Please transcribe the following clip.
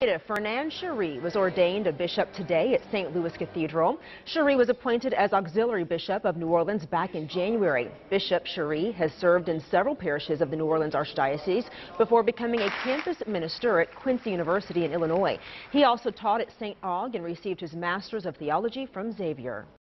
Fernand Cheri was ordained a bishop today at St. Louis Cathedral. Cheri was appointed as auxiliary bishop of New Orleans back in January. Bishop Cheri has served in several parishes of the New Orleans Archdiocese before becoming a campus minister at Quincy University in Illinois. He also taught at St. Aug and received his Master's of Theology from Xavier.